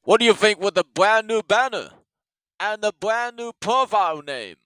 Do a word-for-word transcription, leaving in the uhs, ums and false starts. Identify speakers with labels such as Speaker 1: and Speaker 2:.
Speaker 1: What do you think with the brand new banner and the brand new profile name?